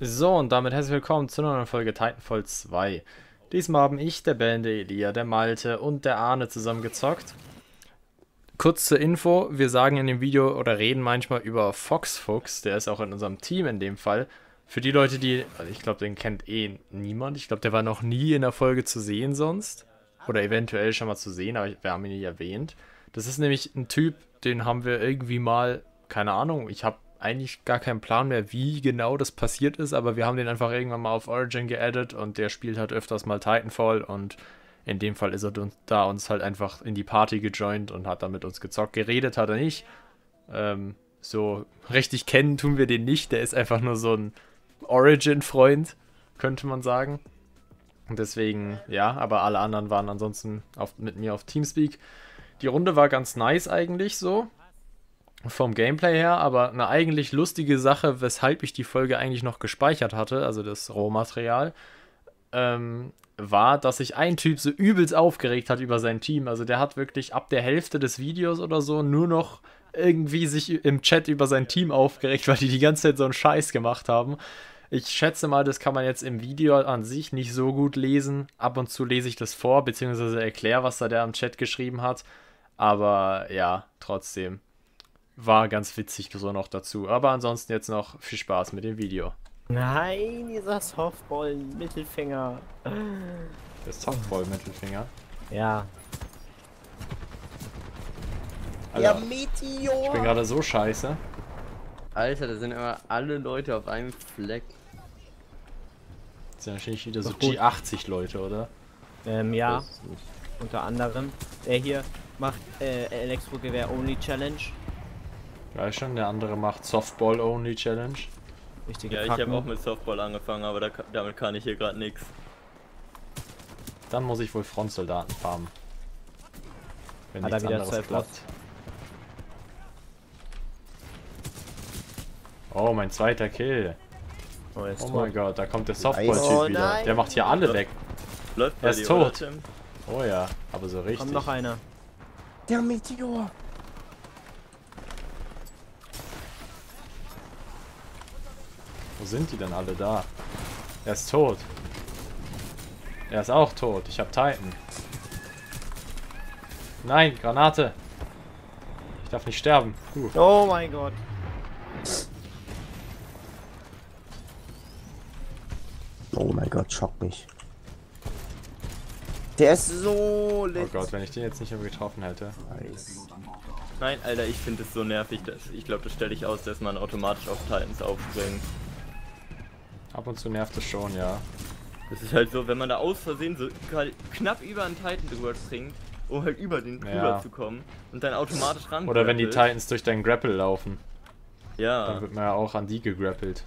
So, und damit herzlich willkommen zu einer neuen Folge Titanfall 2. Diesmal haben ich, der Ben, der Elia, der Malte und der Arne zusammen gezockt. Kurz zur Info, wir sagen in dem Video oder reden manchmal über Fox, der ist auch in unserem Team in dem Fall. Für die Leute, die, also ich glaube, den kennt eh niemand. Ich glaube, der war noch nie in der Folge zu sehen sonst. Oder eventuell schon mal zu sehen, aber wir haben ihn nicht erwähnt. Das ist nämlich ein Typ, den haben wir irgendwie mal, keine Ahnung, ich habe eigentlich gar keinen Plan mehr, wie genau das passiert ist, aber wir haben den einfach irgendwann mal auf Origin geaddet und der spielt halt öfters mal Titanfall und in dem Fall ist er da uns halt einfach in die Party gejoint und hat da mit uns gezockt. Geredet hat er nicht. So richtig kennen tun wir den nicht, der ist einfach nur so ein Origin-Freund, könnte man sagen. Und deswegen, ja, aber alle anderen waren ansonsten mit mir auf Teamspeak. Die Runde war ganz nice eigentlich so, vom Gameplay her, aber eine eigentlich lustige Sache, weshalb ich die Folge eigentlich noch gespeichert hatte, also das Rohmaterial, war, dass sich ein Typ so übelst aufgeregt hat über sein Team. Also der hat wirklich ab der Hälfte des Videos oder so nur noch irgendwie sich im Chat über sein Team aufgeregt, weil die ganze Zeit so einen Scheiß gemacht haben. Ich schätze mal, das kann man jetzt im Video an sich nicht so gut lesen. Ab und zu lese ich das vor, beziehungsweise erkläre, was da der im Chat geschrieben hat. Aber ja, trotzdem. War ganz witzig so noch dazu. Aber ansonsten jetzt noch viel Spaß mit dem Video. Nein, dieser Softball-Mittelfinger. Der Softball-Mittelfinger. Ja. Alter, Meteor! ich bin gerade so scheiße. Alter, da sind immer alle Leute auf einem Fleck. Das sind wahrscheinlich wieder so Doch gut. G80-Leute, oder? Ja, Das ist nicht- unter anderem. Der hier macht Elektrogewehr Only Challenge. Weiß schon, der andere macht Softball-Only-Challenge. Richtige Ja, ich Packung. habe auch mit Softball angefangen, aber damit kann ich hier gerade nichts. Dann muss ich wohl Frontsoldaten farmen. Wenn Hat er nichts wieder anderes 12 klappt. Oh, mein zweiter Kill. Oh, Oh mein Gott, da kommt der Softball-Typ Oh wieder. nein. Der macht hier alle weg. Läuft Er bei ist dir, tot. oder, Tim? Oh ja, aber so richtig. Kommt noch einer. Der Meteor! Wo sind die denn alle da? Er ist tot. Er ist auch tot. Ich hab Titan. Nein, Granate. Ich darf nicht sterben. Oh mein Gott. Oh mein Gott, schock mich. Der ist so Oh lit. Gott, wenn ich den jetzt nicht irgendwie getroffen hätte. Nice. Nein, Alter, ich finde es so nervig. Ich glaube, das stelle ich aus, dass man automatisch auf Titans aufspringt. Ab und zu nervt es schon, ja. Das ist halt so, wenn man da aus Versehen so knapp über einen Titan drüber springt, um halt über den drüber Ja. zu kommen und dann automatisch ran. Oder wenn die grappelt. Titans durch deinen Grapple laufen. Dann Ja. wird man ja auch an die gegrappelt.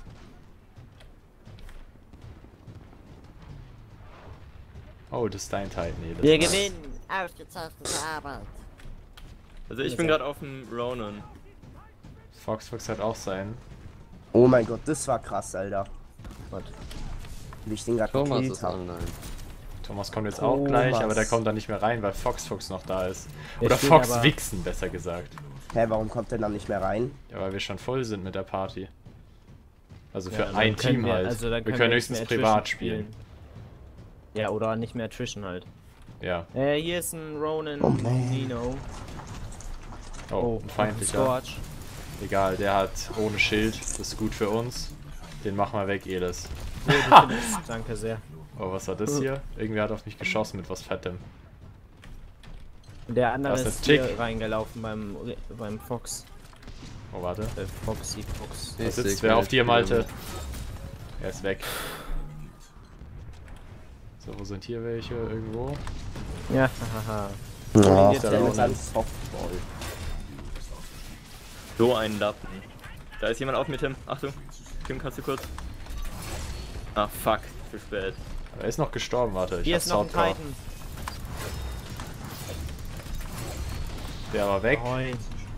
Oh, das ist dein Titan. Nee, das Wir war's. gewinnen. Ausgezeichnete Arbeit. Also ich bin gerade auf dem Ronan. Fox hat auch sein. Oh mein Gott, das war krass, Alter. Gott. Wie ich den gerade Thomas gekillt ist habe. online. Thomas kommt jetzt auch gleich, Thomas. aber der kommt da nicht mehr rein, weil Fox noch da ist. Der Oder steht Fox aber- Wichsen, besser gesagt. Hä, warum kommt der dann nicht mehr rein? Ja, weil wir schon voll sind mit der Party. Also für Ja, dann ein können Team wir- halt. also dann wir können können wir höchstens nicht mehr privat Attrition spielen. Ja, oder nicht mehr Attrition halt. Ja. Hier ist ein Ronan Oh, man. Nino. Oh, ein feindlicher. Scorch. Egal, der hat ohne Schild. Das ist gut für uns. Den machen wir weg, Elis. Danke sehr. Oh, was war das hier? Irgendwer hat auf mich geschossen mit was Fettem. Und der andere Da ist ist der hier Tick. reingelaufen beim Fox. Oh, warte. Foxy Fox. Da Ich sitzt seh wer auf gleich dir, Malte? wieder. Er ist weg. So, wo sind hier welche? Irgendwo? Ja, haha. Ja, jetzt der der ist Ronan. ein Softball. So ein Lappen. Da ist jemand auf mir, Tim. Achtung. Tim, kannst du kurz? Ah, fuck. Zu spät. Er ist noch gestorben, warte. Ich Hier hab ist noch ein Soundcore. Titan. Der war weg. Oi.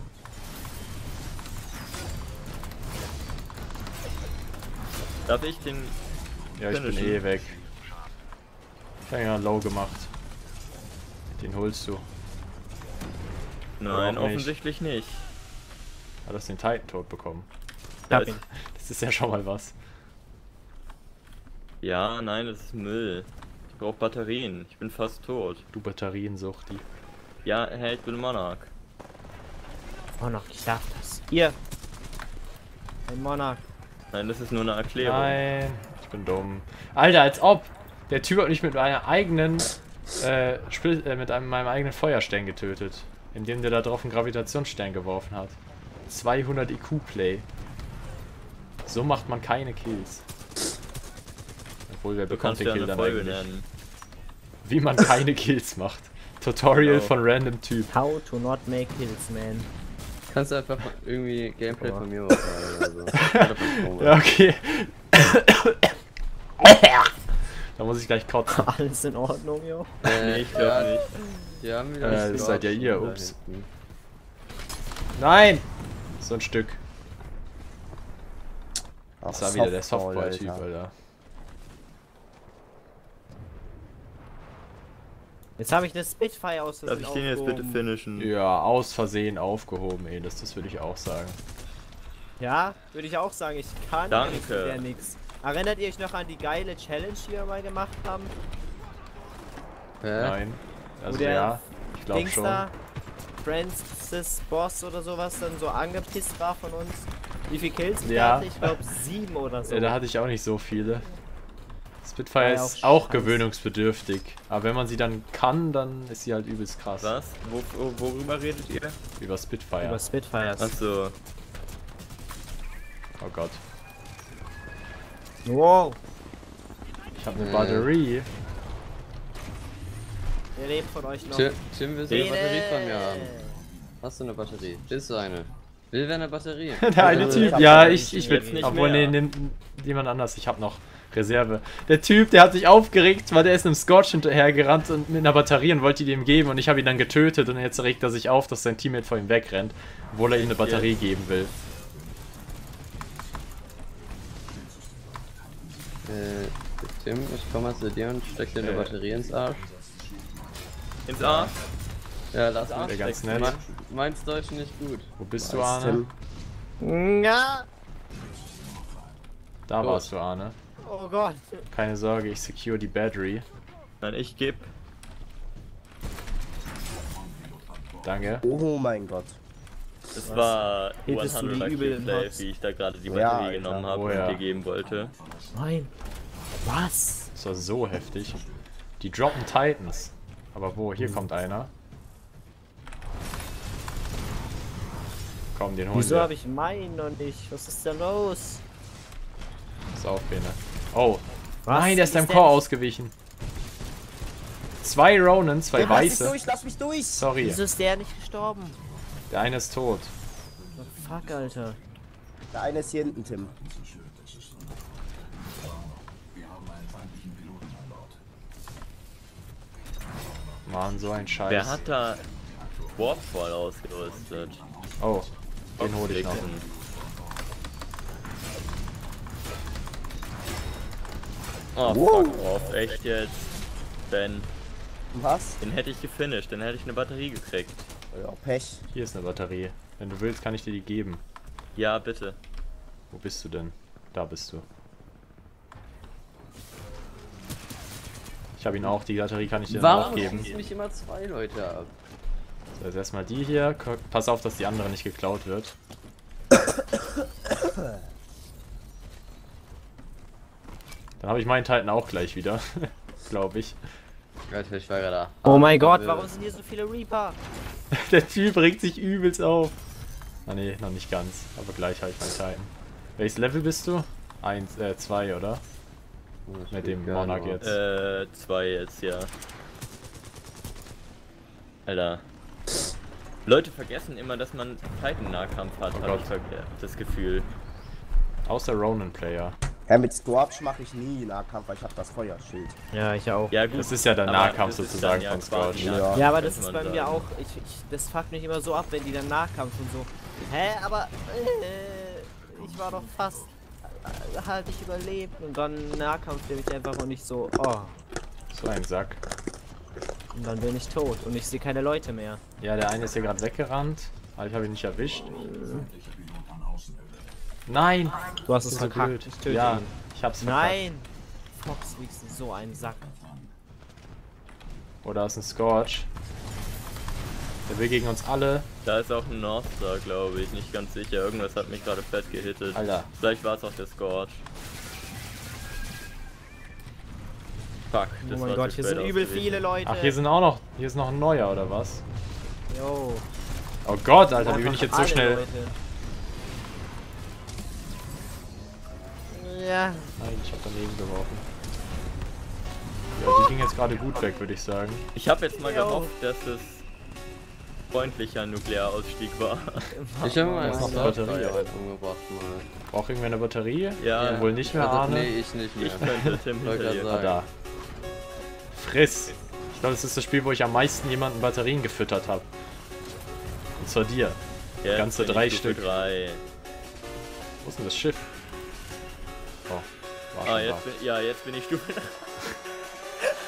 Darf ich den... Ja, ich bin Finishen. eh weg. Ich hab ihn ja low gemacht. Den holst du. Nein, auch nicht. offensichtlich nicht. Hat das den Titan tot bekommen? Hab ihn. Das ist ja schon mal was. Ja, nein, das ist Müll. Ich brauche Batterien. Ich bin fast tot. Du Batteriensuchti. Ja, hey, ich bin Monarch. Monarch, ich darf das. Hier. Ein Monarch. Nein, das ist nur eine Erklärung. Nein, ich bin dumm. Alter, als ob. Der Typ hat mich mit meiner eigenen, meinem eigenen Feuerstern getötet. Indem der da drauf einen Gravitationsstern geworfen hat. 200 IQ-Play. So macht man keine Kills. Obwohl, wer Du bekommt kannst den ja Kill eine dann Folge eigentlich? nennen. Wie man keine Kills macht. Tutorial Genau. von random Typ. How to not make kills, man. Kannst du einfach irgendwie Gameplay von mir machen oder so. Oder von Chrome. Ja, okay. Da muss ich gleich kotzen. Alles in Ordnung, jo. Nee, ich glaub nicht. Die haben wieder Das nicht seid ja drauf, ihr, da ups. hinten. Nein! So ein Stück. Ach, Das war wieder der Softball, Softball-Typ, Alter. Alter. Jetzt habe ich eine Spitfire aus Darf ich den jetzt bitte finishen? Ja, aus Versehen aufgehoben, ey. Das würde ich auch sagen. Ja, würde ich auch sagen. Ich kann Danke. mit der nix. Erinnert ihr euch noch an die geile Challenge, die wir mal gemacht haben? Hä? Nein. Also der ja, ich glaube Dings schon. da, Francis Boss oder sowas, dann so angepisst war von uns. Wie viele Kills wir Ja. hatte? Ich glaube 7 oder so. Da hatte ich auch nicht so viele. Spitfire War ja ist auch auch scheiße. gewöhnungsbedürftig. Aber wenn man sie dann kann, dann ist sie halt übelst krass. Was? Worüber redet ihr? Über Spitfire. Über Spitfires. Achso. Oh Gott. Wow. Ich habe eine Batterie. Wer lebt von euch noch? Tim will so eine Batterie von mir haben. Hast du eine Batterie? Willst du eine? Will wer eine Batterie? Der eine Also, Typ. ich hab Ja, ja ich will jetzt nicht obwohl, nee, mehr. nimm jemand anders. Ich habe noch Reserve. Der Typ, der hat sich aufgeregt, weil der ist einem Scorch hinterhergerannt und mit einer Batterie und wollte die dem geben. Und ich habe ihn dann getötet. Und jetzt regt er sich auf, dass sein Teammate vor ihm wegrennt, obwohl er ihm eine Batterie geben will. Tim, ich komme mal zu dir und steck dir eine Batterie ins Arsch. Ins Arsch? Ja, lass Wäre ganz stecken. nett. Meins Deutsch nicht gut. Wo bist du, Nice, Arne? Tim. Ja. Da Gut. warst du, Arne. Oh Gott. Keine Sorge, ich secure die Battery. Nein, ich geb. Danke. Oh mein Gott. Das war Hittest du die 100er übel im Play, Herz? wie ich da gerade die Ja, Batterie Alter. genommen habe Oh und ja. dir geben wollte. Nein. Was? Das war so heftig. Die droppen Titans. Aber wo? Hier kommt einer. Komm, den holen Wieso wir. habe ich meinen noch nicht? Was ist denn los? Pass auf, Bene. Oh. Was? Nein, der ist Ist deinem der Chor nicht- ausgewichen. 2 Ronin, 2 Lass mich weiße. durch, lass mich durch! Sorry, Wieso ist der nicht gestorben? der eine ist tot. Oh, fuck, Alter. Der eine ist hier hinten, Tim. Mann, so ein Scheiß. Wer hat da Warpfall ausgerüstet? Oh, den hole ich noch. Oh, Wow. fuck off, echt jetzt? Ben, Was? den hätte ich gefinisht, dann hätte ich eine Batterie gekriegt. Ja, Pech. Hier ist eine Batterie. Wenn du willst, kann ich dir die geben. Ja, bitte. Wo bist du denn? Da bist du. Ich habe ihn auch, die Batterie kann ich dir dann auch Warum geben. schießen mich immer 2 Leute ab? So, jetzt erstmal die hier. Pass auf, dass die andere nicht geklaut wird. Dann habe ich meinen Titan auch gleich wieder. Glaube ich. Alter, ich war gerade da. Oh mein Gott, warum sind hier so viele Reaper? Der Typ regt sich übelst auf. Ah ne, noch nicht ganz. Aber gleich habe ich meinen Titan. Welches Level bist du? 2, oder? Mit dem Monarch jetzt. 2 jetzt, ja. Alter. Leute vergessen immer, dass man Titan-Nahkampf hat, Oh habe Gott. ich das Gefühl. Außer Ronin-Player. Ja, mit Scorch mache ich nie Nahkampf, weil ich habe das Feuerschild. Ja, ich auch. Ja gut. Das ist ja der aber Nahkampf das ist sozusagen dann von quasi Scorch. Ja. Ja, aber das könnte ist man bei mir sagen. auch. Das fuckt mich immer so ab, wenn die dann Nahkampf und so. Hä, aber ich war doch fast halt nicht überlebt und dann Nahkampf, der mich einfach und nicht so. Oh. So ein Sack. Und dann bin ich tot und ich sehe keine Leute mehr. Ja, der eine ist hier gerade weggerannt. Aber ich habe ihn nicht erwischt. Nein! Du hast Das es ist so verkackt. blöd. Ich töte Ja, ihn. ich hab's verkackt. Nein! Fox wiegst du so einen Sack. Oder ist ein Scorch. Der will gegen uns alle. Da ist auch ein Northstar, glaube ich. Nicht ganz sicher. Irgendwas hat mich gerade fett gehittet. Alter. Vielleicht war es auch der Scorch. Fuck, Oh das mein war Gott, zu hier spät sind übel ausgewichen. viele Leute. Ach, hier sind auch noch. Hier ist noch ein neuer, oder was? Jo. Oh Gott, Alter, wie bin ich jetzt so Alle schnell. Leute. Ja. Nein, ich hab daneben geworfen. Ja, die ging jetzt gerade gut weg, würde ich sagen. Ich habe jetzt mal Jo. gehofft, dass es freundlicher Nuklearausstieg war. Ich habe mal Da ist noch eine eine Batterie, Batterie Alter. umgebracht mal. Braucht irgendwer eine Batterie? Ja, Wohl nicht mehr, Also, Arne. nee, ich nicht mehr. ich könnte Tim Wollte hinter grad dir. Ah, da. Friss! Ich glaube, das ist das Spiel, wo ich am meisten jemanden Batterien gefüttert habe. Und zwar dir. Jetzt Ganze bin 3 ich Stufe Stück. 3. Wo ist denn das Schiff? Oh, war schon Ah, da. jetzt bin ich Stufe 3.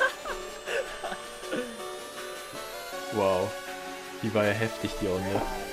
Wow. Die war ja heftig, die Runde.